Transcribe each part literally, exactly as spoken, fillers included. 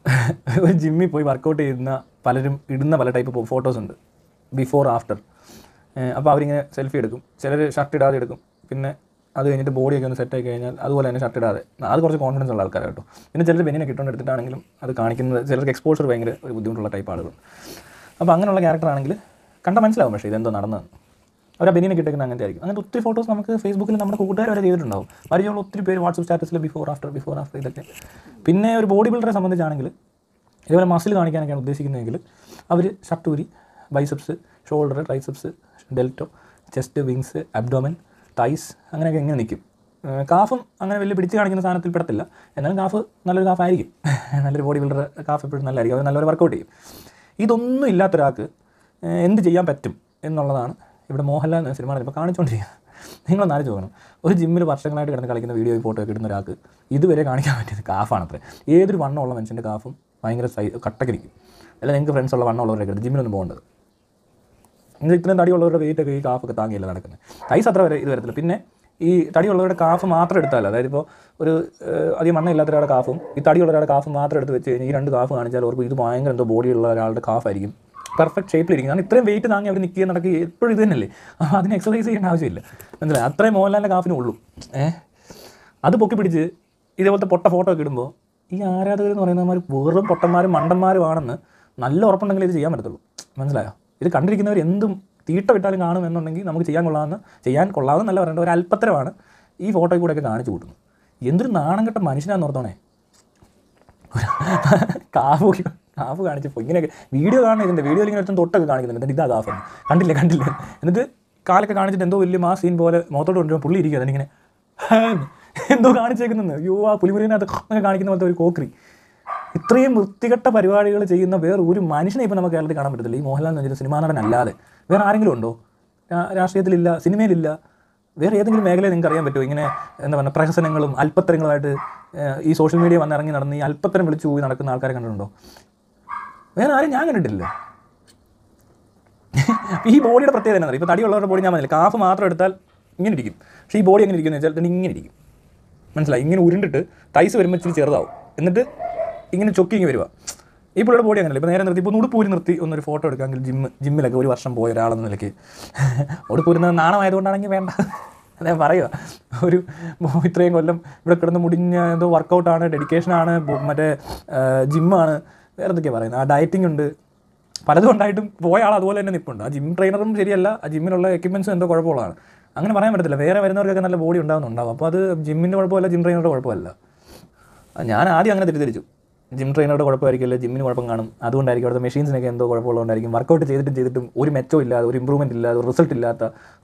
ഒരു ജിമ്മിൽ പോയി വർക്കൗട്ട് ചെയ്യുന്ന പലരും ഇടുന്ന പല ടൈപ്പ് ഫോട്ടോസ് ഉണ്ട്, ബിഫോർ ആഫ്റ്റർ. അപ്പോൾ അവരിങ്ങനെ സെൽഫി എടുക്കും, ചിലർ ഷർട്ട് ഇടാതെ എടുക്കും, പിന്നെ അത് കഴിഞ്ഞിട്ട് ബോഡിയൊക്കെ ഒന്ന് സെറ്റായി കഴിഞ്ഞാൽ അതുപോലെ തന്നെ ഷർട്ട് ഇടാതെ. അത് കുറച്ച് കോൺഫിഡൻസ് ഉള്ള ആൾക്കാർ കേട്ടോ. പിന്നെ ചിലർ ബെനിനെ കിട്ടുകൊണ്ട് എടുത്തിട്ടാണെങ്കിലും അത് കാണിക്കുന്നത്, ചിലർക്ക് എക്സ്പോഷർ ഭയങ്കര ഒരു ബുദ്ധിമുട്ടുള്ള ടൈപ്പ് ആളുകൾ. അപ്പോൾ അങ്ങനെയുള്ള ക്യാരക്ടറാണെങ്കിൽ കണ്ടാൽ മനസ്സിലാവും പക്ഷേ ഇതെന്തോ നടന്നതെന്ന്. അവർ ആ ബെനിനെ കിട്ടുന്ന അങ്ങനത്തെ ആയിരിക്കും. അങ്ങനത്തെ ഒത്തിരി ഫോട്ടോസ് നമുക്ക് ഫേസ്ബുക്കിൽ നമ്മുടെ കൂട്ടുകാർ വരെ ചെയ്തിട്ടുണ്ടാവും. പരിചയമുള്ള ഒത്തിരി പേര് വാട്സപ്പ് സ്റ്റാറ്റസിൽ ബിഫോർ ആഫ്റ്റർ ബിഫോർ ആഫ്റ്റർ ഇതൊക്കെ. പിന്നെ ഒരു ബോഡി ബിൽഡറെ സംബന്ധിച്ചാണെങ്കിൽ ഇതുപോലെ മസിൽ കാണിക്കാനൊക്കെയാണ് ഉദ്ദേശിക്കുന്നതെങ്കിൽ അവർ ഷർട്ട് ഊരി biceps, shoulder, triceps, delto, chest, wings, abdomen, thighs അങ്ങനെയൊക്കെ എങ്ങനെ നിൽക്കും. കാഫും അങ്ങനെ വലിയ പിടിച്ച് കാണിക്കുന്ന സാധനത്തിൽ പെടത്തില്ല, എന്നാലും കാഫ് നല്ലൊരു കാഫായിരിക്കും. നല്ലൊരു ബോഡി ബിൽഡർ കാഫ് എപ്പോഴും നല്ലതായിരിക്കും, അവർ നല്ലൊരു വർക്കൗട്ട് ചെയ്യും. ഇതൊന്നും ഇല്ലാത്തൊരാൾക്ക് എന്ത് ചെയ്യാൻ പറ്റും എന്നുള്ളതാണ് ഇവിടെ മോഹൻലാൽ എന്ന സിനിമ ഇപ്പോൾ കാണിച്ചുകൊണ്ടിരിക്കുന്നത്. നിങ്ങളൊന്ന് ആലോചിച്ച് നോക്കണം, ഒരു ജിമ്മിൽ വർഷങ്ങളായിട്ട് കിടന്ന് കളിക്കുന്ന വീഡിയോ ഫോട്ടോ ഒക്കെ ഇടുന്ന ഒരാൾക്ക് ഇതുവരെ കാണിക്കാൻ പറ്റിയത് കാഫാണത്രേ. ഏതൊരു വണ്ണമുള്ള മനുഷ്യൻ്റെ കാഫും ഭയങ്കര സൈ കട്ടക്കിരിക്കും. അല്ല നിങ്ങൾക്ക് ഫ്രണ്ട്സുള്ള വണ്ണമുള്ളവരൊക്കെ എടുത്ത് ജിമ്മിലൊന്നും പോകേണ്ടത്. നിങ്ങൾ ഇത്രയും തടിയുള്ളവരുടെ വെയിറ്റൊക്കെ ഈ കാഫൊക്കെ താങ്ങിയല്ല നടക്കുന്നത്. തൈസ് അത്ര വരെ ഇത് വരത്തില്ല. പിന്നെ ഈ തടിയുള്ളവരുടെ കാഫ് മാത്രം എടുത്താൽ, അതായത് ഇപ്പോൾ ഒരു അധികം മണ്ണ ഇല്ലാത്ത ഒരാളുടെ കാഫും ഈ തടിയുള്ള ഒരാളുടെ കാഫ് മാത്രം എടുത്ത് വെച്ച് കഴിഞ്ഞാൽ ഈ രണ്ട് കാഫ് കാണിച്ചാൽ അവർക്ക് ഇത് ഭയങ്കര എന്തോ ബോഡിയുള്ള ഒരാളുടെ കാഫായിരിക്കും, പെർഫെക്റ്റ് ഷേപ്പിലിരിക്കും. കാരണം ഇത്രയും വെയിറ്റ് താങ്ങി അവർ നിൽക്കുക നടക്കുക എപ്പോഴും ഇത് തന്നെയല്ലേ, അതിന് എക്സസൈസ് ചെയ്യേണ്ട ആവശ്യമില്ല. മനസ്സിലായി? അത്രയും മോഹൻലാലിൻ്റെ കാഫിന് ഉള്ളൂ. ഏഹ് അത് പൊക്കി പിടിച്ച് ഇതേപോലത്തെ പൊട്ട ഫോട്ടോ ഒക്കെ ഇടുമ്പോൾ ഈ ആരാധകർ എന്ന് പറയുന്നവന്മാർ വെറും പൊട്ടന്മാരും മണ്ടന്മാരുമാണെന്ന് നല്ല ഉറപ്പുണ്ടെങ്കിൽ ഇത് ചെയ്യാൻ പറ്റത്തുള്ളൂ. മനസ്സിലായോ? ഇത് കണ്ടിരിക്കുന്നവർ എന്തും തീട്ട വിട്ടാലും കാണും എന്നുണ്ടെങ്കിൽ നമുക്ക് ചെയ്യാൻ കൊള്ളാമെന്ന് ചെയ്യാൻ കൊള്ളാമെന്ന് നല്ല പറയേണ്ട ഒരു അല്പത്തരമാണ് ഈ ഫോട്ടോയിൽ കൂടെയൊക്കെ കാണിച്ചു കൂട്ടുന്നത്. എന്തൊരു നാണം കെട്ട മനുഷ്യനാന്ന് ഓർത്തോണേ. കാഫ് കാഫ് കാണിച്ചപ്പോൾ ഇങ്ങനെയൊക്കെ വീഡിയോ കാണുന്നത്, ഇതിൻ്റെ വീഡിയോയിൽ ഇങ്ങനെ ഒരുത്തം തൊട്ടൊക്കെ കാണിക്കുന്നുണ്ട്. എന്നിട്ട് ഇതാ കാഫെന്ന് കണ്ടില്ല കണ്ടില്ല എന്നിട്ട് കാലൊക്കെ കാണിച്ചിട്ട് എന്തോ വലിയ മാ സീൻ പോലെ മുഖത്തോട്ട് കൊണ്ടുവരുമ്പോൾ പുള്ളി ഇരിക്കുക അതിനിങ്ങനെ എന്തോ കാണിച്ചേക്കുന്നത്. യോ ആ പുലിമുരിനകത്ത് അങ്ങനെ കാണിക്കുന്ന പോലത്തെ ഒരു കോക്രി. ഇത്രയും വൃത്തികെട്ട പരിപാടികൾ ചെയ്യുന്ന വേറെ ഒരു മനുഷ്യനെ ഇപ്പോൾ നമുക്ക് കേരളത്തിൽ കാണാൻ പറ്റത്തില്ല. ഈ മോഹൻലാൽ എന്ന് വെച്ചാൽ സിനിമാ നടൻ അല്ലാതെ വേറെ ആരെങ്കിലും ഉണ്ടോ? രാഷ്ട്രീയത്തിലില്ല, സിനിമയിലില്ല, വേറെ ഏതെങ്കിലും മേഖലയിൽ നിങ്ങൾക്ക് അറിയാൻ പറ്റുമോ ഇങ്ങനെ എന്താ പറയുക പ്രഹസനങ്ങളും അല്പത്തരങ്ങളുമായിട്ട് ഈ സോഷ്യൽ മീഡിയ വന്നിറങ്ങി നടന്ന് ഈ അല്പത്തരം വിളിച്ചു പോയി നടക്കുന്ന ആൾക്കാരെ കണ്ടിട്ടുണ്ടോ? വേറെ ആരും ഞാൻ കണ്ടിട്ടില്ല. ഈ ബോഡിയുടെ പ്രത്യേകത എന്നാ പറയുക, ഇപ്പോൾ തടിയുള്ളവരുടെ ബോഡി ഞാൻ പറഞ്ഞില്ല, കാഫ് മാത്രം എടുത്താൽ ഇങ്ങനെ ഇരിക്കും. പക്ഷേ ഈ ബോഡി എങ്ങനെ ഇരിക്കുന്നത് വെച്ചാൽ ഇങ്ങനെ ഇരിക്കും. മനസ്സിലായി? ഇങ്ങനെ ഉരുണ്ടിട്ട് തൈസ് വരുമ്പോൾ ഇച്ചിരി ചെറുതാവും, എന്നിട്ട് ഇങ്ങനെ ചൊക്കിങ്ങി വരിക. ഈ പുള്ളിയുടെ ബോഡി അങ്ങനെയല്ല. ഇപ്പോൾ നേരെ നിർത്തി ഇപ്പോൾ ഉടുപ്പൂരി നിർത്തി ഒന്നൊരു ഫോട്ടോ എടുക്കാമെങ്കിൽ ജിമ്മ് ജിമ്മിലൊക്കെ ഒരു വർഷം പോയ ഒരാളെന്ന നിലയ്ക്ക് ഉടുപ്പൂരുന്നത് നാണമായതുകൊണ്ടാണെങ്കിൽ വേണ്ട, അതെ പറയുക. ഒരു ഇത്രയും കൊല്ലം ഇവിടെ കിടന്ന് മുടിഞ്ഞ എന്തോ വർക്കൗട്ടാണ്, ഡെഡിക്കേഷനാണ്, മറ്റേ ജിമ്മാണ്, വേറെ എന്തൊക്കെയാണ് പറയുന്നത്, ആ ഡയറ്റിംഗ് ഉണ്ട്, പലതും ഉണ്ടായിട്ടും പോയ ആൾ അതുപോലെ തന്നെ നിൽപ്പുണ്ട്. ആ ജിം ട്രെയിനറും ശരിയല്ല, ആ ജിമ്മിലുള്ള എക്യുപ്മെൻറ്റ്സും എന്തോ കുഴപ്പമുള്ളതാണ്. അങ്ങനെ പറയാൻ പറ്റത്തില്ല. വേറെ വരുന്നവർക്കൊക്കെ നല്ല ബോഡി ഉണ്ടാകുന്നുണ്ടാവും. അപ്പോൾ അത് ജിമ്മിൻ്റെ കുഴപ്പമല്ല, ജിം ട്രെയിനറുടെ കുഴപ്പമല്ല. ഞാൻ ആദ്യം അങ്ങനെ തെറ്റിദ്ധരിച്ചു, ജിം ട്രെയിനറുടെ കുഴപ്പമായിരിക്കില്ല, ജിമ്മിന് കുഴപ്പം കാണും, അതുകൊണ്ടായിരിക്കും അവിടുത്തെ മെഷീൻസിനൊക്കെ എന്തോ കുഴപ്പമുള്ളതുകൊണ്ടായിരിക്കും വർക്കൗട്ട് ചെയ്തിട്ടും ചെയ്തിട്ടും ഒരു മെച്ചവും ഇല്ലാതെ, ഒരു ഇമ്പ്രൂവ്മെൻറ്റ് ഇല്ലാതെ, ഒരു റിസൾട്ട് ഇല്ലാത്ത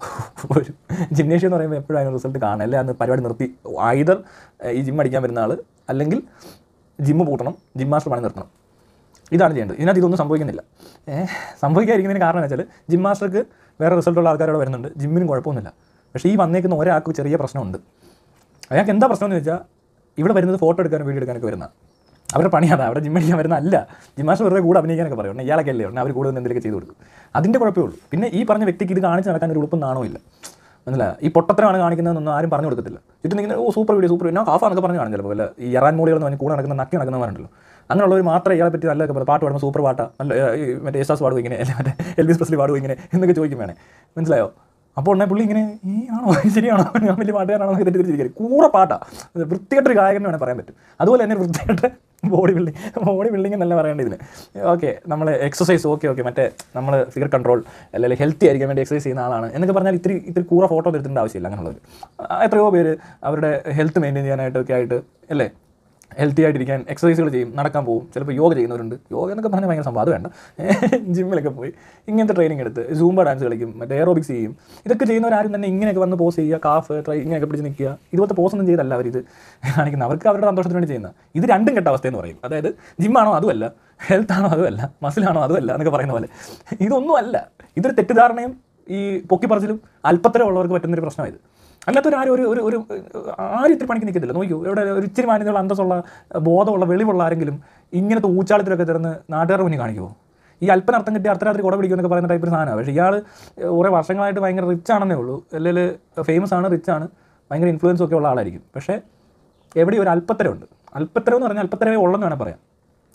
ഒരു ജിംനേഷ്യം എന്ന് പറയുമ്പോൾ എപ്പോഴും അതിന് റിസൾട്ട് കാണാം. അല്ലെ അന്ന് പരിപാടി നിർത്തി ഐദർ ഈ ജിം അടിക്കാൻ വരുന്ന ആൾ അല്ലെങ്കിൽ ജിമ്മ് പൂട്ടണം, ജിം മാസ്റ്റർ പണി നിർത്തണം. ഇതാണ് ചെയ്യേണ്ടത്. ഇതിനകത്ത് ഇതൊന്നും സംഭവിക്കുന്നില്ല. ഏഹ് സംഭവിക്കാതിരിക്കുന്നതിന് കാരണം എന്ന് വെച്ചാൽ ജിം മാസ്റ്റർക്ക് വേറെ റിസൾട്ടുള്ള ആൾക്കാരോട് വരുന്നുണ്ട്, ജിമ്മിനും കുഴപ്പമൊന്നുമില്ല. പക്ഷേ ഈ വന്നേക്കുന്ന ഒരാൾക്ക് ചെറിയ പ്രശ്നമുണ്ട്. അയാൾക്ക് എന്താ പ്രശ്നം എന്ന് വെച്ചാൽ ഇവിടെ വരുന്നത് ഫോട്ടോ എടുക്കാനും വീഡിയോ എടുക്കാനൊക്കെ വരുന്ന അവരുടെ പണിയാണ്. അവിടെ ജിം അടിക്കാൻ വരുന്ന അല്ല. ജിം മാസ്റ്റർ വെറുതെ കൂടെ അഭിനയിക്കാനൊക്കെ പറയും, ഇയാളൊക്കെ അല്ലേ ഉടനെ അവർ കൂടുതൽ എന്തെങ്കിലുമൊക്കെ ചെയ്ത് കൊടുക്കും. അതിൻ്റെ കുഴപ്പമേ ഉള്ളൂ. പിന്നെ ഈ പറഞ്ഞ വ്യക്തിക്ക് ഇത് കാണിച്ച് നടക്കാൻ ഒരു ഉളുപ്പം നാണോ ഇല്ല. മനസ്സിലായി? ഈ പൊട്ടത്തരമാണ് കാണിക്കുന്നതെന്നൊന്നും ആരും പറഞ്ഞു കൊടുക്കത്തില്ല. ചുറ്റും നിങ്ങൾ oh super video super video കാഫാന്നൊക്കെ പറഞ്ഞ് കാണും. ചിലപ്പോൾ അല്ല ഈ ഇറാൻ മോളികളെന്ന് പറഞ്ഞ് കൂടെ നടക്കുന്ന നക്കി നടക്കുന്നവരുണ്ടല്ലോ, അങ്ങനെയുള്ളവർ മാത്രമേ ഇയാളെ പറ്റി നല്ലതൊക്കെ പറയും. പാട്ട് പാടുമ്പോൾ സൂപ്പർ പാട്ടാ, നല്ല മറ്റേ യേശുദാസ് പാടും ഇങ്ങനെ, അല്ലെ മറ്റേ എൽവിസ് പ്രസ്ലി പാടും ഇങ്ങനെ എന്നൊക്കെ ചോദിക്കും വേണേ. മനസ്സിലായോ? അപ്പോൾ ഉടനെ പുള്ളി ഇങ്ങനെ ഈ ആണോ ശരിയാണോ ഞാൻ വലിയ പാട്ടുകാരാണോ എന്നൊക്കെ തെറ്റിദ്ധരിച്ചിരിക്കും. കൂറ പാട്ടാ, വൃത്തികെട്ടൊരു ഗായകൻ വേണേൽ പറയാൻ പറ്റും. അതുപോലെ തന്നെ വൃത്തികെട്ട ബോഡി ബിൽഡിങ് ബോഡി ബിൽഡിംഗ് എന്നല്ല പറയേണ്ടത് ഇതിന്. ഓക്കെ നമ്മൾ എക്സസൈസ് ഓക്കെ ഓക്കെ മറ്റേ നമ്മൾ ഫിഗർ കൺട്രോൾ അല്ലെങ്കിൽ ഹെൽത്തി ആയിരിക്കാൻ വേണ്ടി എക്സസൈസ് ചെയ്യുന്ന ആളാണ് എന്നൊക്കെ പറഞ്ഞാൽ ഇത്തിരി ഇത്തിരി കൂറ ഫോട്ടോ എടുത്തേണ്ട ആവശ്യമില്ല. അങ്ങനെയുള്ളത് എത്രയോ പേര് അവരുടെ ഹെൽത്ത് മെയിൻറ്റെയിൻ ചെയ്യാനായിട്ടൊക്കെ ആയിട്ട് അല്ലേ ഹെൽത്തി ആയിട്ടിരിക്കാൻ എക്സസൈസുകൾ ചെയ്യും, നടക്കാൻ പോകും, ചിലപ്പോൾ യോഗ ചെയ്യുന്നവരുണ്ട്. യോഗ എന്നൊക്കെ പറഞ്ഞാൽ ഭയങ്കര സംഭവം, അത് വേണ്ട. ജിമ്മിലൊക്കെ പോയി ഇങ്ങനത്തെ ട്രെയിനിങ് എടുത്ത് സൂംബ ഡാൻസ് കളിക്കും, മറ്റേ എയറോബിക്സ് ചെയ്യും. ഇതൊക്കെ ചെയ്യുന്നവരാരും തന്നെ ഇങ്ങനെയൊക്കെ വന്ന് പോസ് ചെയ്യുക, കാഫ് ട്രൈ ഇങ്ങനെയൊക്കെ പിടിച്ച് നിൽക്കുക, ഇതുപോലത്തെ പോസൊന്നും ചെയ്തല്ല അവരിത് കാണിക്കുന്നത്. അവർക്ക് അവരുടെ സന്തോഷത്തിന് വേണ്ടി ചെയ്യുന്ന ഇത് രണ്ടും കെട്ട അവസ്ഥയെന്ന് പറയും. അതായത് ജിമ്മാണോ അതുമല്ല, ഹെൽത്താണോ അതുമല്ല, മസിലാണോ അതുമല്ല എന്നൊക്കെ പറയുന്ന പോലെ ഇതൊന്നും അല്ല. ഇതൊരു തെറ്റിദ്ധാരണയും ഈ പൊക്കിപ്പറച്ചിലും അല്പത്തരം ഉള്ളവർക്ക് പറ്റുന്നൊരു പ്രശ്നമായത്. അല്ലാത്തൊരു ഒരു ഒരു ഒരു ആരും ഇത്തിരി പണിക്ക് നിൽക്കത്തില്ല. നോക്കൂ, ഇവിടെ ഒരു ഇച്ചിരി മാന്യതയുള്ള അന്തസ്സുള്ള ബോധമുള്ള വെളിവുള്ള ആരെങ്കിലും ഇങ്ങനത്തെ ഊച്ചാളത്തിലൊക്കെ ചേർന്ന് നാട്ടുകാരുടെ മുന്നിൽ കാണിക്കുമോ? ഈ അല്പനർത്ഥം കിട്ടി അർദ്ധരാത്രി കുട പിടിക്കുമെന്നൊക്കെ പറയുന്ന ടൈപ്പ് ഒരു സാധനമാണ്. പക്ഷേ ഇയാൾ കുറേ വർഷങ്ങളായിട്ട് ഭയങ്കര റിച്ച് ആണെന്നേ ഉള്ളൂ, അല്ലെങ്കിൽ ഫേമസ് ആണ്, റിച്ച് ആണ്, ഭയങ്കര ഇൻഫ്ലുവൻസ് ഒക്കെ ഉള്ള ആളായിരിക്കും. പക്ഷേ എവിടെ ഒരു അല്പത്തരമുണ്ട്. അല്പത്തരം എന്ന് പറഞ്ഞാൽ അല്പത്തരമേ ഉള്ളെന്ന് വേണം പറയാം.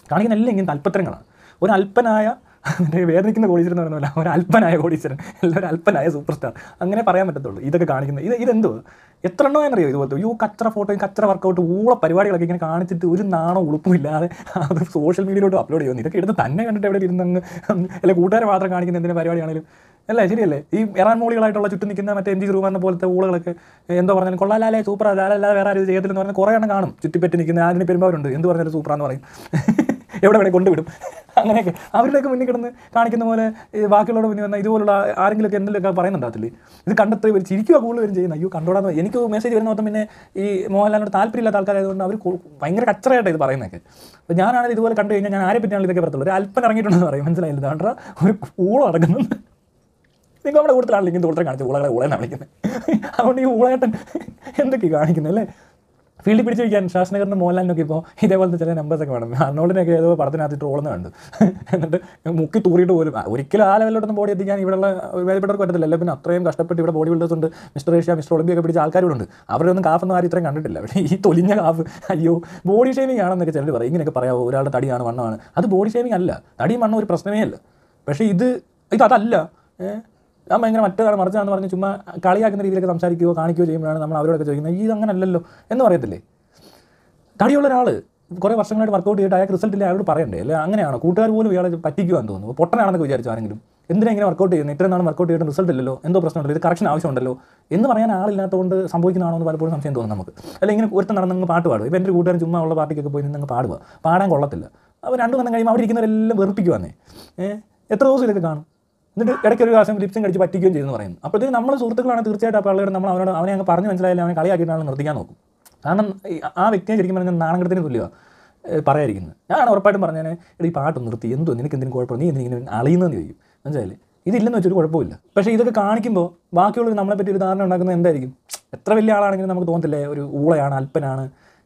കാണിക്കുന്ന എല്ലാം ഇങ്ങനത്തെ അല്പത്തരങ്ങളാണ്. ഒരു അല്പനായ വേദനിക്കുന്ന കോടീശ്വരൻ എന്ന് പറയുന്നില്ല, ഒരു അല്പനായ കോടീശ്വരൻ, എല്ലാം ഒരു അല്പനായ സൂപ്പർ സ്റ്റാർ, അങ്ങനെ പറയാൻ പറ്റത്തുള്ളൂ. ഇതൊക്കെ കാണിക്കുന്നത് ഇത് ഇതെന്തോ എത്ര എണ്ണോ എന്നറിയോ ഇതുപോലത്തെ യൂ കച്ചറ ഫോട്ടോയും കച്ചറ വർക്കൗട്ട് ഊള പരിപാടികളൊക്കെ ഇങ്ങനെ കാണിച്ചിട്ട് ഒരു നാണോ ഉളുപ്പുമില്ലാതെ അത് സോഷ്യൽ മീഡിയയിലോട്ട് അപ്ലോഡ് ചെയ്യുന്നു. ഇതൊക്കെ എടുത്ത് തന്നെ കണ്ടിട്ട് എവിടെ ഇരുന്നങ്ങ് അല്ലെ കൂട്ടുകാരെ മാത്രം കാണിക്കുന്ന എന്തിനും പരിപാടിയാണെങ്കിലും അല്ലേ, ശരിയല്ലേ? ഈ എറാൻ മോളികളായിട്ടുള്ള ചുറ്റും നിൽക്കുന്ന മറ്റേ എം ജി റൂമാറിനെ പോലത്തെ ഊളകളൊക്കെ എന്തോ പറഞ്ഞാലും കൊള്ളാലാലേ സൂപ്പറാ ലാലല്ലാതെ വേറെ ആരും ചെയ്യത്തില്ലെന്ന് പറഞ്ഞാൽ കുറേ എണ്ണം കാണും ചുറ്റിപ്പറ്റി നിൽക്കുന്ന ആദ്യം പെരുമ്പാവരുണ്ട്, എന്ത് പറഞ്ഞാലും സൂപ്പറാന്ന് പറയും, എവിടെ വേണേൽ കൊണ്ടുവിടും. അങ്ങനെയൊക്കെ അവരുടെയൊക്കെ മുന്നിൽ കിടന്ന് കാണിക്കുന്ന പോലെ ബാക്കിയുള്ളവരുടെ മുന്നിൽ വന്നാൽ ഇതുപോലുള്ള ആരെങ്കിലുമൊക്കെ എന്തെങ്കിലുമൊക്കെ പറയുന്നുണ്ടാകത്തില്ലേ? ഇത് കണ്ടെത്തി ഒരു ചിരിക്കുക കൂടുതൽ വരും ചെയ്യുന്നത്. അയ്യോ കണ്ടോടാന്ന് എനിക്ക് മെസ്സേജ് വരുന്ന മൊത്തം പിന്നെ ഈ മോഹൻലാലിനോട് താല്പര്യമില്ലാത്ത ആൾക്കാരായതുകൊണ്ട് അവർ ഭയങ്കര കച്ചറയായിട്ട് ഇത് പറയുന്നതൊക്കെ. അപ്പോൾ ഞാനാണെങ്കിൽ ഇതുപോലെ കണ്ടു കഴിഞ്ഞാൽ ഞാൻ ആരെ പറ്റിയാണ് ഇതൊക്കെ പറയത്തുള്ളൂ. ഒരു അല്പൻ ഇറങ്ങിയിട്ടുണ്ടെന്ന് പറയും, മനസ്സിലായില്ല, അതുകൊണ്ടാ ഒരു ഊളം നടക്കുന്നത്. നിങ്ങൾ നമ്മുടെ കൂടുതലാണെങ്കിൽ ഇങ്ങനെ തോട്ടം കാണിച്ച് ഊളകളെ ഊളെന്നാണ് വിളിക്കുന്നത്. അതുകൊണ്ട് ഈ ഊളേട്ടൻ എന്തൊക്കെയാണ് കാണിക്കുന്നത് അല്ലേ? ഫീൽഡിൽ പിടിച്ച് വയ്ക്കാൻ ശാസ്നഗറിന് മോഹൻലാലിനൊക്കെ ഇപ്പോൾ ഇതേപോലത്തെ ചില നമ്പേഴ്സൊക്കെ വേണം. അർണോൾഡിനൊക്കെ ഏതോ പടത്തിനകത്ത് ട്രോളെന്ന് കണ്ടു, എന്നിട്ട് മുക്കി തൂറിയിട്ട് പോലും ഒരിക്കലും ആ ലെവലിലോട്ടൊന്നും ബോഡി എത്തിക്കാൻ ഇവിടെയുള്ള വേദപ്പെട്ടവർക്ക് പറ്റത്തില്ല. അല്ല പിന്നെ അത്രയും കഷ്ടപ്പെട്ട് ഇവിടെ ബോഡി ബിൽഡേഴ്സ് ഉണ്ട്, മിസ്റ്റർ ഏഷ്യ മിസ്റ്റർ ഒളിമ്പിയ ഒക്കെ പിടിച്ച ആൾക്കാരുണ്ട്. അവരൊന്നും കാഫെന്ന് ആരും ഇത്രയും കണ്ടിട്ടില്ല. പക്ഷേ ഈ തൊലിഞ്ഞ കാഫ് അയ്യോ ബോഡി ഷേമിംഗ് ആണെന്നൊക്കെ ചിലർ പറയും. ഇങ്ങനെയൊക്കെ പറയാമോ ഒരാളുടെ തടിയാണ് വണ്ണമാണ്? അത് ബോഡി ഷേമിംഗ് അല്ല, തടിയും വണ്ണം ഒരു പ്രശ്നമേ അല്ല. പക്ഷേ ഇത് ഇത് അതല്ല. ഞാൻ ഭയങ്കര മറ്റേതാണ് മറിച്ചാണെന്ന് പറഞ്ഞ് ചുമ്മാ കളിയാക്കുന്ന രീതിയിലൊക്കെ സംസാരിക്കുകയോ കാണിക്കുകയോ ചെയ്യുമ്പോഴാണ് നമ്മൾ അവരോടൊക്കെ ചോദിക്കുന്നത് ഇത് അങ്ങനെ അല്ലല്ലോ എന്ന് പറയത്തില്ലേ? തടിയുള്ള ഒരാൾ കുറേ വർഷങ്ങളായിട്ട് വർക്കൗട്ട് ചെയ്തിട്ട് അയാൾക്ക് റിസൾട്ട് ഇല്ല അയാളോട് പറയണ്ടേ? അല്ലെ അങ്ങനെയാണോ? കൂട്ടുകാർ പോലും ഇയാളെ പറ്റിക്കുവാന്ന് തോന്നുന്നു. പൊട്ടനാണെന്നൊക്കെ വിചാരിച്ചു ആരെങ്കിലും. എന്തിനാ ഇങ്ങനെ വർക്കൗട്ട് ചെയ്യുന്നത്? ഇത്രയും നാൾ വർക്കൗട്ട് ചെയ്തിട്ട് റിസൾട്ട് ഇല്ലല്ലോ, എന്തോ പ്രശ്നമുണ്ടല്ലോ, ഇത് കറക്ഷൻ ആവശ്യമുണ്ടല്ലോ എന്ന് പറയാൻ ആളില്ലാത്തതുകൊണ്ട് സംഭവിക്കുന്നതാണോ എന്ന് പലപ്പോഴും സംശയം തോന്നും നമുക്ക്. അല്ലെങ്കിൽ ഇങ്ങനെ ഒരുത്തം നടന്നങ്ങ് പാട്ട് പാടും. ഇപ്പോൾ എൻ്റെ കൂട്ടുകാരൻ ചുമ്മാ ഉള്ള പാർട്ടിക്കൊക്കെ പോയി നിന്നങ്ങ് പാടുക, പാടാൻ കൊള്ളത്തില്ല. അപ്പോൾ രണ്ടു കൊല്ലം കഴിയുമ്പോൾ അവിടെ ഇരിക്കുന്നവരെല്ലാം വെറുപ്പിക്കുവാന്നേ. എത്ര ദിവസം ഇതൊക്കെ കാണും? എന്നിട്ട് ഇടയ്ക്ക് ഒരു പ്രാവശ്യം ലിപ്സും കടിച്ച് പറ്റിക്കുകയും ചെയ്യുന്നു പറയുന്നു. അപ്പോഴത്തേക്ക് നമ്മൾ സുഹൃത്തുക്കളാണ് തീർച്ചയായിട്ടും അപ്പോൾ ആളുകൾ നമ്മൾ അവനോട് അവനെ അങ്ങ് പറഞ്ഞ് മനസ്സിലായാലും അവനെ കളിയാക്കിയിട്ടാണ് നിർത്തിക്കാൻ നോക്കും. കാരണം ആ വ്യക്തിയെ ശരിക്കും പറഞ്ഞാൽ നാണകത്തിന് തുല്യമാണ് പറയാതിരിക്കുന്നത്. ഞാൻ ഉറപ്പായിട്ടും പറഞ്ഞാൽ ഈ പാട്ട് നിർത്തി, എന്തോ നിനക്ക് എന്തിനും കുഴപ്പമില്ല, നീ എന്തിനിങ്ങനെ അളിയുന്നതെന്ന് ചോദിക്കും, മനസ്സിലായില്ലേ? ഇതില്ലെന്ന് വെച്ചൊരു കുഴപ്പമില്ല. പക്ഷേ ഇതൊക്കെ കാണിക്കുമ്പോൾ ബാക്കിയുള്ളവർ നമ്മളെപ്പറ്റി ഒരു ധാരണ ഉണ്ടാക്കുന്നത് എന്തായിരിക്കും? എത്ര വലിയ ആളാണെങ്കിലും നമുക്ക് തോന്നത്തില്ലേ ഒരു ഊളയാണ്, അല്പനാണ്,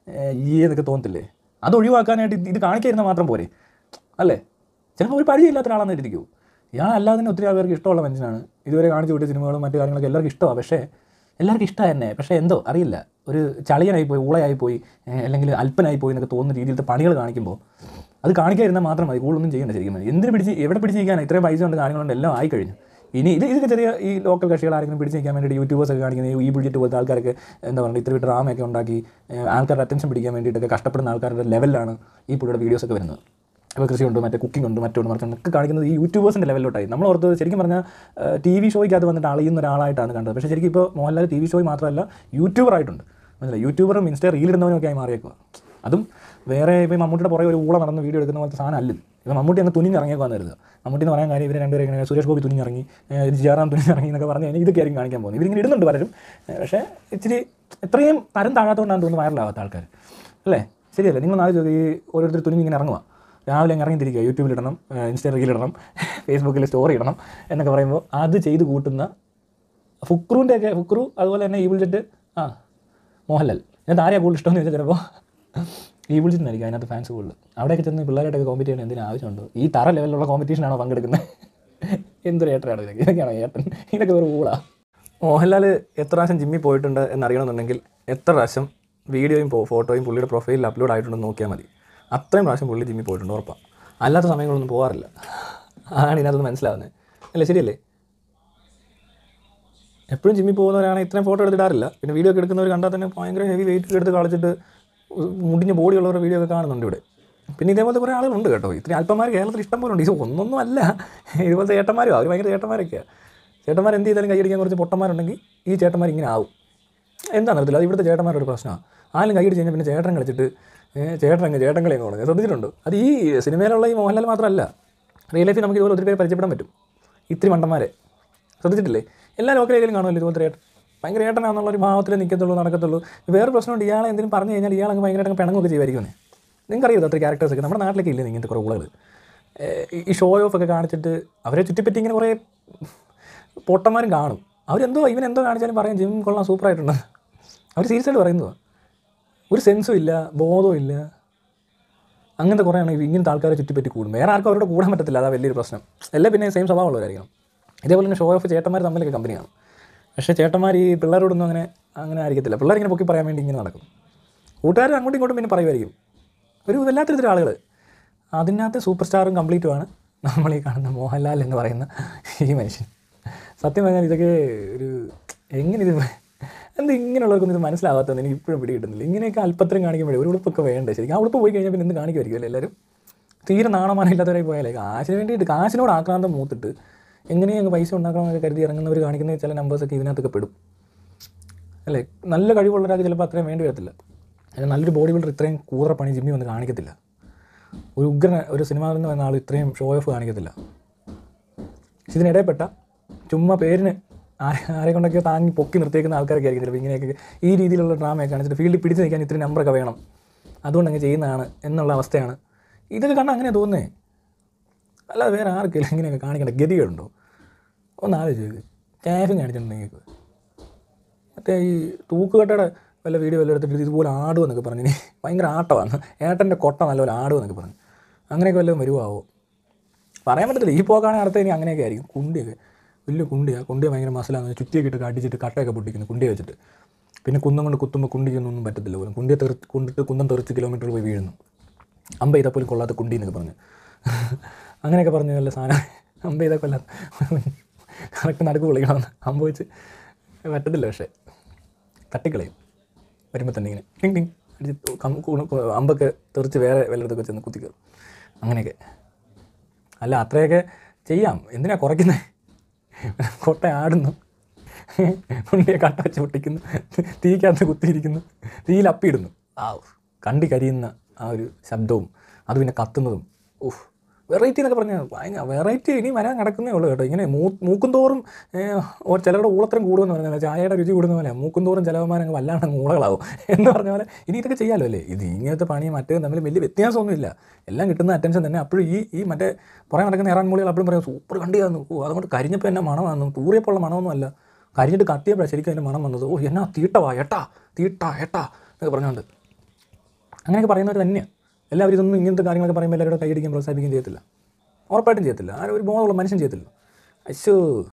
ഈ എന്നൊക്കെ തോന്നത്തില്ലേ? അത് ഒഴിവാക്കാനായിട്ട് ഇത് കാണിക്കാതിരുന്നാൽ മാത്രം പോരെ അല്ലേ? ചിലപ്പോൾ ഒരു പരിചയമില്ലാത്ത ഒരാളാണെന്ന് ഇരിക്കുമോ? ഇയാൾ അല്ലാതെ തന്നെ ഒത്തിരി പേർക്ക് ഇഷ്ടമുള്ള മനുഷ്യനാണ്. ഇതുവരെ കാണിച്ചു വിട്ട സിനിമകളും മറ്റു കാര്യങ്ങളൊക്കെ എല്ലാവർക്കും ഇഷ്ടമാണ്. പക്ഷേ എല്ലാവർക്കും ഇഷ്ടമാണ് തന്നെ. പക്ഷേ എന്തോ അറിയില്ല, ഒരു ചളിയനായിപ്പോയി, ഊളയായിപ്പോയി, അല്ലെങ്കിൽ അല്പനായിപ്പോയി എന്നൊക്കെ തോന്നുന്ന രീതിയിലത്തെ പണികൾ കാണിക്കുമ്പോൾ അത് കാണിക്കാതിരുന്നാൽ മാത്രം മതി. കൂടുതലൊന്നും ചെയ്യേണ്ട ശരിക്കും. എന്തിന് പിടിച്ച് എവിടെ പിടിച്ചിരിക്കാനാണ്? ഇത്രയും പൈസ കൊണ്ട് കാര്യങ്ങളുണ്ട്, എല്ലാം ആയിക്കഴിഞ്ഞു. ഇനി ഇത് ഇതൊക്കെ ചെറിയ ഈ ലോക്കൽ കക്ഷികൾ ആരെങ്കിലും പിടിച്ച് നിൽക്കാൻ വേണ്ടിയിട്ട് യൂട്യൂബേഴ്സൊക്കെ കാണിക്കുന്നത്, ഈ ബുൾജിറ്റ് പോലത്തെ ആൾക്കാരൊക്കെ എന്താ പറയുക ഇത്ര ഡ്രാമയൊക്കെ ഉണ്ടാക്കി ആൾക്കാരുടെ അറ്റൻഷൻ പിടിക്കാൻ വേണ്ടിയിട്ടൊക്കെ കഷ്ടപ്പെടുന്ന ആൾക്കാരുടെ ലെവലിലാണ് ഈ പുള്ളിയുടെ വീഡിയോസൊക്കെ വരുന്നത്. ഇപ്പോൾ കൃഷി ഉണ്ട്, മറ്റേ കുക്കിംഗ് ഉണ്ട്, മറ്റൊന്ന് മറിച്ചൊന്നും ഒക്കെ കാണിക്കുന്നത് ഈ യൂട്യൂബേഴ്സിൻ്റെ ലെവലിലോട്ടായി. നമ്മൾ ഓർത്തത് ശരിക്കും പറഞ്ഞാൽ ടി വി ഷോയ്ക്കകത്ത് വന്നിട്ട് അളിയുന്ന ഒരാളായിട്ടാണ് കണ്ടത്. പക്ഷേ ശരിക്കും ഇപ്പോൾ മോഹൻലാൽ ടി വി ഷോയിൽ മാത്രമല്ല യൂട്യൂബറായിട്ടുണ്ട്, മനസ്സിലായി? യൂട്യൂബറും ഇൻസ്റ്റ റീലിടുന്നവനൊക്കെ ആയി മാറിയേക്കുക. അതും വേറെ ഇപ്പോൾ മമ്മൂട്ടിയുടെ പുറകെ ഒരു ഊള നടന്ന് വീഡിയോ എടുക്കുന്ന പോലത്തെ സാധനം അല്ല. ഇപ്പോൾ മമ്മൂട്ടി അങ്ങ് തുനിഞ്ഞിറങ്ങിയേക്കാന്ന് കരുതുക. മമ്മൂട്ടി എന്ന് പറയാൻ കാര്യം ഇവർ രണ്ടുപേരും ഇങ്ങനെ സുരേഷ് ഗോപി തുനിഞ്ഞിറങ്ങി, ജയറാം തുനിഞ്ഞിറങ്ങി എന്നൊക്കെ പറഞ്ഞ് കഴിഞ്ഞാൽ ഇതൊക്കെ ആയിരിക്കും കാണിക്കാൻ പോകുന്നത്. ഇവരിങ്ങനെ ഇടുന്നുണ്ട് പലരും. പക്ഷേ ഇച്ചിരി ഇത്രയും തരം താഴാത്തതുകൊണ്ടാണ് തോന്നുന്നു വൈറലാവാത്ത ആൾക്കാർ അല്ലേ? ശരിയല്ലേ? നിങ്ങൾ നാല് ചോദ്യം ഈ ഓരോരുത്തർ തുനിഞ്ഞിങ്ങനെ ഇറങ്ങുക, രാവിലെ അങ്ങ് ഇറങ്ങിത്തിരിക്കുക, യൂട്യൂബിലിടണം, ഇൻസ്റ്റാ റീലിടണം, ഫേസ്ബുക്കിൽ സ്റ്റോറി ഇടണം എന്നൊക്കെ പറയുമ്പോൾ അത് ചെയ്ത് കൂട്ടുന്ന ഫുക്രുവിൻ്റെയൊക്കെ ഫുക്രു, അതുപോലെ തന്നെ ഈ ബുൾജറ്റ് ആ മോഹൻലാൽ. ഇതിനകത്ത് ആരെയാണ് കൂടുതൽ ഇഷ്ടമെന്ന് ചോദിച്ചാൽ ചിലപ്പോൾ ഈ ബുൾജറ്റിനായിരിക്കും അതിനകത്ത് ഫാൻസ് കൂടുതൽ. അവിടെയൊക്കെ ചെന്ന് പിള്ളേരായിട്ടൊക്കെ കോമ്പറ്റ് ചെയ്യണം എന്തിനും ആവശ്യമുണ്ടോ? ഈ തറ ലെവലിലുള്ള കോമ്പറ്റീഷനാണോ പങ്കെടുക്കുന്നത്? എന്തൊരു ഏട്ടനാണ് ഇതൊക്കെ? ഇതൊക്കെയാണോ ഏട്ടൻ? ഇതൊക്കെ ഒരു ഊളാ. മോഹൻലാൽ എത്ര പ്രാവശ്യം ജിമ്മിൽ പോയിട്ടുണ്ട് എന്നറിയണമെന്നുണ്ടെങ്കിൽ എത്ര പ്രാവശ്യം വീഡിയോയും ഫോട്ടോയും പുള്ളിയുടെ പ്രൊഫൈലിൽ അപ്ലോഡ് ആയിട്ടുണ്ടെന്ന് നോക്കിയാൽ മതി. അത്രയും പ്രാവശ്യം പുള്ളി ജിമ്മിൽ പോയിട്ടുണ്ട് ഉറപ്പാണ്. അല്ലാത്ത സമയങ്ങളൊന്നും പോകാറില്ല. അതാണ് ഇതിനകത്ത് മനസ്സിലാവുന്നത് അല്ലേ? ശരിയല്ലേ? എപ്പോഴും ജിമ്മിൽ പോകുന്നവരാണെങ്കിൽ ഇത്രയും ഫോട്ടോ എടുത്തിടാറില്ല. പിന്നെ വീഡിയോ ഒക്കെ എടുക്കുന്നവർ കണ്ടാൽ തന്നെ ഭയങ്കര ഹെവി വെയിറ്റ് എടുത്ത് കളിച്ചിട്ട് മുടിഞ്ഞ ബോഡിയുള്ളവരുടെ വീഡിയോ ഒക്കെ കാണുന്നുണ്ട് ഇവിടെ. പിന്നെ ഇതേപോലത്തെ കുറേ ആളുകളുണ്ട് കേട്ടോ. ഇത്രയും അല്പന്മാർ കേരളത്തിൽ ഇഷ്ടം പോലെ ഉണ്ട്. ഇത് ഒന്നൊന്നും അല്ല, ഇതുപോലത്തെ ചേട്ടന്മാരും അവർ ഭയങ്കര ചേട്ടന്മാരൊക്കെയാണ്. ചേട്ടന്മാർ എന്ത് ചെയ്താലും കൈയടിക്കാൻ കുറച്ച് പൊട്ടന്മാരുണ്ടെങ്കിൽ ഈ ചേട്ടന്മാർ ഇങ്ങനെ ആവും. എന്താണെന്ന് അറിയത്തില്ല, അത് ഇവിടുത്തെ ചേട്ടന്മാരുടെ ഒരു പ്രശ്നമാണ്. ആരും കൈയടിച്ച് കഴിഞ്ഞാൽ പിന്നെ ചേട്ടൻ കളിച്ചിട്ട് ചേട്ടനങ്ങ് ചേട്ടങ്ങളെയൊക്കെ തുടങ്ങി. ശ്രദ്ധിച്ചിട്ടുണ്ടോ? അത് ഈ സിനിമയിലുള്ള ഈ മോഹൻലാൽ മാത്രമല്ല, റിയൽ ലൈഫിൽ നമുക്ക് ഇതുപോലെ ഒത്തിരി പേര് പരിചയപ്പെടാൻ പറ്റും. ഇത്തിരി മണ്ടന്മാരെ ശ്രദ്ധിച്ചിട്ടില്ലേ? എല്ലാ ലോക്കൽ ഏരിയയിലും കാണുമല്ലോ ഇതുപോലത്തെ ഏട്ടൻ. ഭയങ്കര ഏട്ടനാണെന്നുള്ളൊരു ഭാവത്തിൽ നിൽക്കത്തുള്ളൂ, നടക്കത്തുള്ളൂ. വേറെ പ്രശ്നമുണ്ട്, ഇയാളെ എന്തെങ്കിലും പറഞ്ഞു കഴിഞ്ഞാൽ ഇയാൾ അങ്ങ് ഭയങ്കരമായിട്ട് പിണങ്ങൊക്കെ ചെയ്യുമായിരിക്കുമേ. നിങ്ങൾക്കറിയാം അത്ര ക്യാരക്ടേഴ്സൊക്കെ നമ്മുടെ നാട്ടിലൊക്കെ ഇല്ലേ ഇങ്ങനത്തെ കുറേ ഉള്ളത്. ഈ ഷോ ഓഫ് ഒക്കെ കാണിച്ചിട്ട് അവരെ ചുറ്റിപ്പറ്റി ഇങ്ങനെ കുറേ പൊട്ടന്മാരും കാണും. അവരെന്തോ ഇവനെന്തോ കാണിച്ചാലും പറയും ജിം കൊള്ളാം സൂപ്പറായിട്ടുണ്ട്. അവർ സീരിയസ് ആയിട്ട് പറയുന്നതാണ്. ഒരു സെൻസും ഇല്ല, ബോധവും ഇല്ല. അങ്ങനത്തെ കുറേ ആണ് ഇങ്ങനത്തെ ആൾക്കാരെ ചുറ്റിപ്പറ്റി കൂടും. വേറെ ആർക്കും അവരോട് കൂടാൻ പറ്റത്തില്ല, അതാ വലിയൊരു പ്രശ്നം. എല്ലാം പിന്നെ സെയിം സ്വഭാവമുള്ളവരായിരിക്കണം. ഇതേപോലെ തന്നെ ഷോ ഓഫ് ചേട്ടന്മാർ തമ്മിലൊക്കെ കമ്പനിയാണ്. പക്ഷേ ചേട്ടന്മാർ ഈ പിള്ളേരോടൊന്നും അങ്ങനെ അങ്ങനെ ആയിരിക്കത്തില്ല. പിള്ളേരിങ്ങനെ പൊക്കി പറയാൻ വേണ്ടി ഇങ്ങനെ നടക്കും. കൂട്ടുകാർ അങ്ങോട്ടും ഇങ്ങോട്ടും പിന്നെ പറയുമായിരിക്കും. ഒരു വല്ലാത്തൊരു ആളുകൾ അതിനകത്ത് സൂപ്പർ സ്റ്റാറും കംപ്ലീറ്റുമാണ് നമ്മൾ ഈ കാണുന്ന മോഹൻലാൽ എന്ന് പറയുന്ന ഈ മനുഷ്യൻ. സത്യം പറഞ്ഞാൽ ഇതൊക്കെ ഒരു എങ്ങനെ ഇത് എന്ത് ഇങ്ങനെയുള്ളവർക്കൊന്നും ഇത് മനസ്സിലാവാത്തതെന്ന് എനിക്ക് ഇപ്പോഴും പിടി കിട്ടുന്നില്ല. ഇങ്ങനെയൊക്കെ അല്പത്തരം കാണിക്കുമ്പോഴേ ഒരു ഉടുപ്പൊക്കെ വേണ്ടേ ശരിക്കും. ആ ഉടുപ്പ് പോയി കഴിഞ്ഞാൽ പിന്നെ എന്ത് കാണിക്കുമായിരിക്കും അല്ലേ എല്ലാവരും. തീരെ നാണമാനം ഇല്ലാത്തവരായി പോയാലേ കാശിന് വേണ്ടിയിട്ട് കാശിനോട് ആക്രാന്തം മൂത്തിട്ട് എങ്ങനെയും അങ്ങ് പൈസ ഉണ്ടാക്കണമെന്നൊക്കെ കരുതി ഇറങ്ങുന്നവർ കാണിക്കുന്ന ചില നമ്പേഴ്സൊക്കെ ഇതിനകത്തൊക്കെ പെടും അല്ലേ. നല്ല കഴിവുള്ള ഒരാൾക്ക് ചിലപ്പോൾ അത്രയും വേണ്ടി വരത്തില്ല. അല്ലെങ്കിൽ നല്ലൊരു ബോഡി ബിൽഡർ ഇത്രയും കൂറ പണി ജിമ്മി വന്ന് കാണിക്കത്തില്ല. ഒരു ഉഗ്രൻ ഒരു സിനിമ എന്ന് പറയുന്ന ആൾ ഇത്രയും ഷോ ഓഫ് കാണിക്കത്തില്ല. ഇതിനിടയിൽപ്പെട്ട ചുമ്മാ പേരിന് ആരെ ആരെ കൊണ്ടൊക്കെ താങ്ങി പൊക്കി നിർത്തിയേക്കുന്ന ആൾക്കാരൊക്കെ ആയിരിക്കും ചിലപ്പോൾ ഇങ്ങനെയൊക്കെ ഈ രീതിയിലുള്ള ഡ്രാമയൊക്കെ കാണിച്ചിട്ട് ഫീൽഡിൽ പിടിച്ച് നിൽക്കാൻ ഇത്രയും നമ്പറൊക്കെ വേണം, അതുകൊണ്ട് അങ്ങ് ചെയ്യുന്നതാണ് എന്നുള്ള അവസ്ഥയാണ്. ഇതൊക്കെ കണ്ടാൽ അങ്ങനെ തോന്നുന്നേ. അല്ലാതെ വേറെ ആർക്കില്ല ഇങ്ങനെയൊക്കെ കാണിക്കേണ്ട ഗതികളുണ്ടോ? ഒന്ന് ആലോചിച്ച് ക്യാഫും കാണിച്ചിട്ടുണ്ടെങ്കിൽ മറ്റേ ഈ തൂക്കുകട്ടയുടെ വല്ല വീഡിയോ വല്ല എടുത്തിട്ട് ഇതുപോലെ ആടുമെന്നൊക്കെ പറഞ്ഞു ഭയങ്കര ആട്ടമാണ്, ഏട്ടൻ്റെ കൊട്ട നല്ലപോലെ ആടുമെന്നൊക്കെ പറഞ്ഞു. അങ്ങനെയൊക്കെ വല്ലതും വരുവാവോ പറയാൻ പറ്റത്തില്ല. ഈ പോക്കാണെങ്കിൽ അടുത്ത ഇനി അങ്ങനെയൊക്കെ ആയിരിക്കും. കുണ്ടിയൊക്കെ വലിയ കുണ്ടിയാണ്, കുണ്ടിയെ ഭയങ്കര മസലാന്ന് ചുറ്റിയൊക്കെ ഇട്ട് അടിച്ചിട്ട് കട്ടയൊക്കെ പൊട്ടിക്കുന്നു കുണ്ടിയെ വെച്ചിട്ട്. പിന്നെ കുന്നം കൊണ്ട് കുത്തുമ്പോൾ കുണ്ടിക്കൊന്നും പറ്റത്തില്ല പോലും. കുണ്ടിയെ തെറി കൊണ്ടിട്ട് കുന്നം തെറിച്ച് കിലോമീറ്റർ പോയി വീഴുന്നു. അമ്പ ചെയ്താൽ പോലും കൊള്ളാത്ത കുണ്ടി എന്നൊക്കെ പറഞ്ഞു അങ്ങനെയൊക്കെ പറഞ്ഞു നല്ല സാധനം. അമ്പ ചെയ്താൽ കൊല്ലാത്ത കറക്റ്റ് നടുക്ക് പൊളിക്കണമെന്ന് അമ്പ വെച്ച് പറ്റത്തില്ല. പക്ഷേ തട്ടിക്കളയും വരുമ്പോൾ തന്നെ ഇങ്ങനെ ടിങ് ടിങ് അടിച്ച് അമ്പൊക്കെ തെറിച്ച് വേറെ വല്ലയിടത്തൊക്കെ ചെന്ന് കുത്തിക്കയറും. അങ്ങനെയൊക്കെ അല്ല അത്രയൊക്കെ ചെയ്യാം. എന്തിനാണ് കുറയ്ക്കുന്നത്? കൊട്ട ആടുന്നു, കുണ്ടിയെ കട്ട വെച്ച് പൊട്ടിക്കുന്നു, തീക്കകത്ത് കുത്തിയിരിക്കുന്നു, തീയിലപ്പിയിടുന്നു. ആ കണ്ടി കരിയുന്ന ആ ഒരു ശബ്ദവും അത് പിന്നെ കത്തുന്നതും ഓഹ് വെറൈറ്റി എന്നൊക്കെ പറഞ്ഞാൽ ഭയങ്കര വെറൈറ്റി ഇനി വരാൻ കിടക്കുന്നേ ഉള്ളൂ കേട്ടോ. ഇങ്ങനെ മൂ മൂക്കും തോറും ചിലരുടെ ഊളത്തരം കൂടുമെന്ന് പറഞ്ഞാൽ ചായയുടെ രുചി കൂടുന്ന പോലെ മൂക്കും തോറും ചിലവന്മാരങ്ങ് വല്ലാണ്ട് ഊളകളാവും എന്ന് പറഞ്ഞ പോലെ ഇനി ഇതൊക്കെ ചെയ്യാമല്ലോ അല്ലേ. ഇത് ഇങ്ങനത്തെ പണി മറ്റേ തമ്മിൽ വലിയ വ്യത്യാസമൊന്നുമില്ല. എല്ലാം കിട്ടുന്ന അറ്റൻഷൻ തന്നെ. അപ്പോഴും ഈ ഈ മറ്റേ പുറകെ നടക്കുന്ന ഇറാൻ മൂളികൾ അപ്പോഴും പറയാം സൂപ്പർ കണ്ടിയാന്ന്. ഓ അതുകൊണ്ട് കരിഞ്ഞപ്പോൾ എന്നെ മണം വന്നു, തൂറിയപ്പോൾ ഉള്ള മണമൊന്നും അല്ല, കരിഞ്ഞിട്ട് കത്തിയപ്പോഴാണ് ശരിക്കും അതിൻ്റെ മണം വന്നത്. ഓ എന്നാ തീട്ടവാ ഏട്ടാ തീട്ടാ ഏട്ടാ എന്നൊക്കെ പറഞ്ഞുകൊണ്ട് അങ്ങനെയൊക്കെ പറയുന്നവർ തന്നെയാണ്. എല്ലാവരും ഇതൊന്നും ഇങ്ങനത്തെ കാര്യങ്ങളൊക്കെ പറയുമ്പോൾ എല്ലാവരും കൈയടിക്കാൻ പ്രോത്സാഹിപ്പിക്കുകയും ചെയ്യത്തില്ല, ഉറപ്പായിട്ടും ചെയ്യത്തില്ല. ആരും ഒരു ബോധമുള്ള മനുഷ്യൻ ചെയ്യത്തില്ല. അശ്ശോ